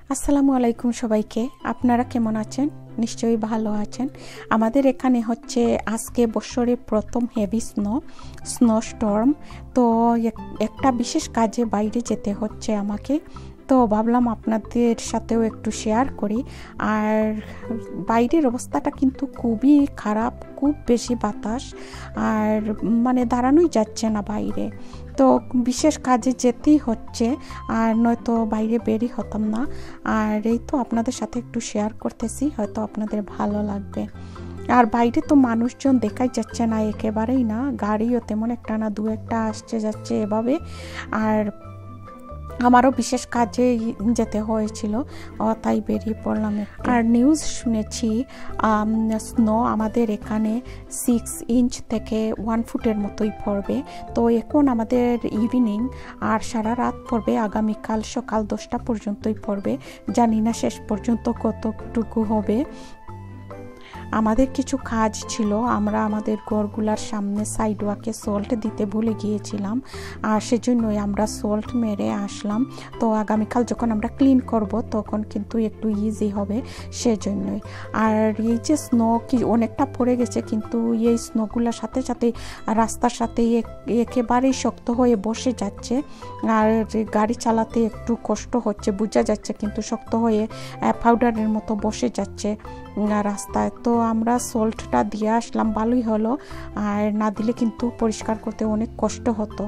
আসসালামু আলাইকুম সবাইকে। আপনারা কেমন আছেন? নিশ্চয়ই ভালো আছেন। আমাদের এখানে হচ্ছে আজকে বছরের প্রথম হেভি স্নো স্টর্ম। তো একটা বিশেষ কাজে বাইরে যেতে হচ্ছে আমাকে, তো ভাবলাম আপনাদের সাথেও একটু শেয়ার করি। আর বাইরের অবস্থাটা কিন্তু খুবই খারাপ, খুব বেশি বাতাস, আর মানে দাঁড়ানোই যাচ্ছে না বাইরে। তো বিশেষ কাজে যেতেই হচ্ছে, আর নয়তো বাইরে বেরই হতাম না। আর এই তো আপনাদের সাথে একটু শেয়ার করতেছি, হয়তো আপনাদের ভালো লাগবে। আর বাইরে তো মানুষজন দেখাই যাচ্ছে না, একেবারেই না, গাড়িও তেমন একটা না, দু একটা আসছে যাচ্ছে এভাবে। আর আমারও বিশেষ কাজে যেতে হয়েছিল, তাই বেরিয়ে পড়লাম। আর নিউজ শুনেছি স্নো আমাদের এখানে 6 ইঞ্চ থেকে 1 ফুটের মতোই পড়বে। তো এখন আমাদের ইভিনিং, আর সারা রাত পড়বে, আগামীকাল সকাল 10টা পর্যন্তই পড়বে। জানি না শেষ পর্যন্ত কতটুকু হবে। আমাদের কিছু কাজ ছিল, আমরা আমাদের ঘরগুলার সামনে সাইডওয়াকে সল্ট দিতে ভুলে গিয়েছিলাম, আর সেজন্যই আমরা সল্ট মেরে আসলাম। তো আগামীকাল যখন আমরা ক্লিন করব তখন কিন্তু একটু ইজি হবে, সেজন্যই। আর এই যে স্নো কি অনেকটা পড়ে গেছে, কিন্তু এই স্নোগুলোর সাথে সাথে রাস্তার সাথে একেবারেই শক্ত হয়ে বসে যাচ্ছে, আর গাড়ি চালাতে একটু কষ্ট হচ্ছে, বোঝা যাচ্ছে, কিন্তু শক্ত হয়ে পাউডারের মতো বসে যাচ্ছে রাস্তায়। তো আমরা সল্টটা দিয়ে আসলাম, ভালোই হলো, আর না দিলে কিন্তু পরিষ্কার করতে অনেক কষ্ট হতো।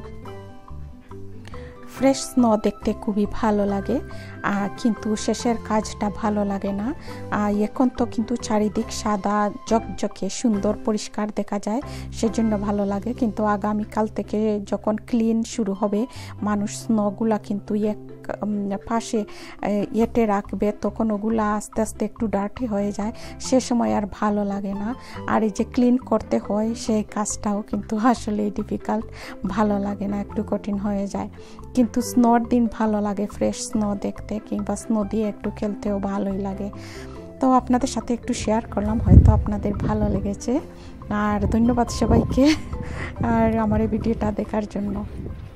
ফ্রেশ স্নো দেখতে খুবই ভালো লাগে, কিন্তু শেষের কাজটা ভালো লাগে না। এখন তো কিন্তু চারিদিক সাদা ঝকঝকে সুন্দর পরিষ্কার দেখা যায়, সেজন্য ভালো লাগে। কিন্তু আগামীকাল থেকে যখন ক্লিন শুরু হবে, মানুষ স্নোগুলা কিন্তু পাশে এঁটে রাখবে, তখন ওগুলা আস্তে আস্তে একটু ডার্টি হয়ে যায়, সে সময় আর ভালো লাগে না। আর এই যে ক্লিন করতে হয়, সেই কাজটাও কিন্তু আসলে ডিফিকাল্ট, ভালো লাগে না, একটু কঠিন হয়ে যায়। কিন্তু স্নোর দিন ভালো লাগে, ফ্রেশ স্নো দেখতে, কিংবা স্নো দিয়ে একটু খেলতেও ভালোই লাগে। তো আপনাদের সাথে একটু শেয়ার করলাম, হয়তো আপনাদের ভালো লেগেছে। আর ধন্যবাদ সবাইকে আর আমার এই ভিডিওটা দেখার জন্য।